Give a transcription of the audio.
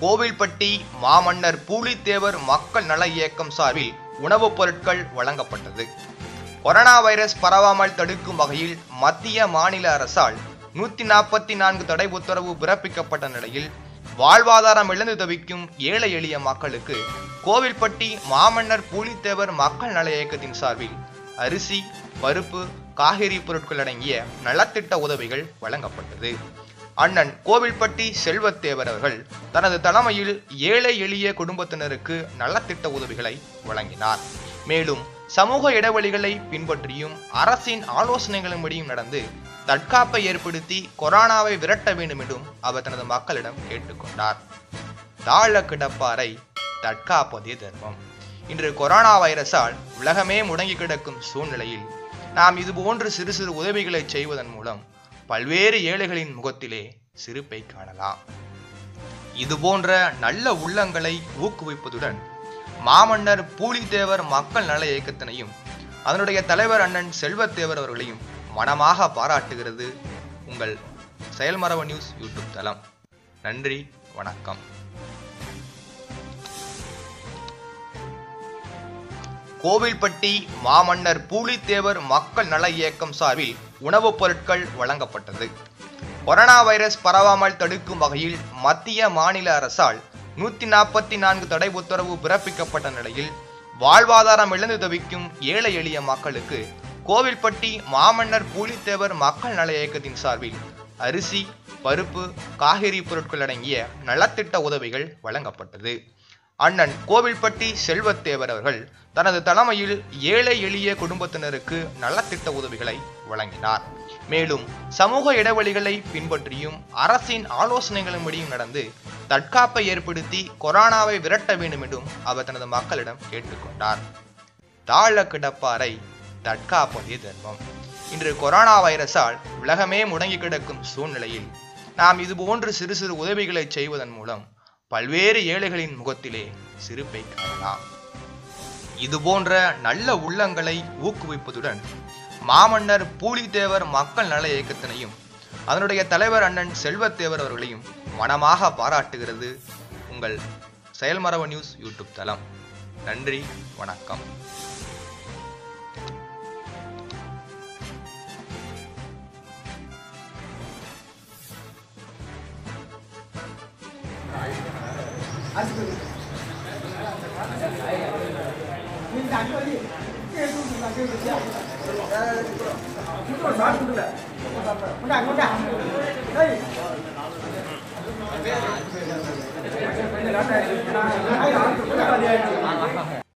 கோவில்பட்டி மாமன்னர் பூலித்தேவர் மக்கள் நல இயக்கம் சார்பில் உணவுப் பொருட்கள் வழங்கப்பட்டது. கொரோனா வைரஸ் பரவாமல் தடுக்கும் வகையில் மத்திய மாநில அரசால் 144 தடை உத்தரவு பிறப்பிக்கப்பட்ட நிலையில் வாழ்வாதாரம் இழந்து தவிக்கும் ஏழை எளிய மக்களுக்கு கோவில்பட்டி மாமன்னர் பூலித்தேவர் மக்கள் நல இயக்கத்தின் சார்பில் அரிசி, பருப்பு, காய்கறி பொருட்கள் அடங்கிய நலத்திட்ட உதவிகள் வழங்கப்பட்டது. அண்ணன் கோவில்பட்டி செல்வத்தேவர் அவர்கள் தனது தலைமையில் ஏழை எளிய குடும்பத்தினருக்கு நலத்திட்ட உதவிகளை வழங்கினார். மேலும் சமூக இடைவெளிகளை பின்பற்றியும் அரசின் ஆலோசனைகளின்படியும் நடந்து தற்காப்பை ஏற்படுத்தி கொரோனாவை விரட்ட வேண்டும் என்றும் அவர் தனது மக்களிடம் கேட்டுக்கொண்டார். தாழ கிடப்பாரை தற்காப்பதே தர்மம். இன்று கொரோனா வைரஸால் உலகமே முடங்கி கிடக்கும் சூழ்நிலையில் நாம் இதுபோன்று சிறு சிறு உதவிகளை செய்வதன் மூலம் பல்வேறு ஏழைகளின் முகத்திலே சிரிப்பை காணலாம். இதுபோன்ற நல்ல உள்ளங்களை ஊக்குவிப்பதுடன் மாமன்னர் பூலித்தேவர் மக்கள் நல இயக்கத்தினையும் அதனுடைய தலைவர் அண்ணன் செல்வத்தேவர் அவர்களையும் மனமாக பாராட்டுகிறது உங்கள் செயல்மரபு நியூஸ் யூடியூப் தளம். நன்றி, வணக்கம். கோவில்பட்டி மாமன்னர் பூலித்தேவர் மக்கள் நல இயக்கம் சார்பில் உணவுப் பொருட்கள் வழங்கப்பட்டது. கொரோனா வைரஸ் பரவாமல் தடுக்கும் வகையில் மத்திய மாநில அரசால் 144 தடை உத்தரவு பிறப்பிக்கப்பட்ட நிலையில் வாழ்வாதாரம் இழந்து தவிக்கும் ஏழை எளிய மக்களுக்கு கோவில்பட்டி மாமன்னர் பூலித்தேவர் மக்கள் நல இயக்கத்தின் சார்பில் அரிசி, பருப்பு, காய்கறி பொருட்கள் அடங்கிய நலத்திட்ட உதவிகள் வழங்கப்பட்டது. அண்ணன் கோவில்பட்டி செல்வத்தேவர் அவர்கள் தனது தலைமையில் ஏழை எளிய குடும்பத்தினருக்கு நலத்திட்ட உதவிகளை வழங்கினார். மேலும் சமூக இடைவெளிகளை பின்பற்றியும் அரசின் ஆலோசனைகளின்படியும் நடந்து தற்காப்பை ஏற்படுத்தி கொரோனாவை விரட்ட வேண்டும் என்றும் அவர் தனது மக்களிடம் கேட்டுக்கொண்டார். தாழ கிடப்பாரை தற்காப்பதே தர்மம். இன்று கொரோனா வைரஸால் உலகமே முடங்கி கிடக்கும் சூழ்நிலையில் நாம் இதுபோன்று சிறு சிறு உதவிகளை செய்வதன் மூலம் பல்வேறு ஏழைகளின் முகத்திலே சிரிப்பை காணலாம். இதுபோன்ற நல்ல உள்ளங்களை ஊக்குவிப்பதுடன் மாமன்னர் பூலித்தேவர் மக்கள் நல இயக்கத்தினையும் அதனுடைய தலைவர் அண்ணன் செல்வத்தேவர் அவர்களையும் மனமாக பாராட்டுகிறது உங்கள் செயல்மரபு நியூஸ் யூடியூப் தளம். நன்றி, வணக்கம். கொண்டா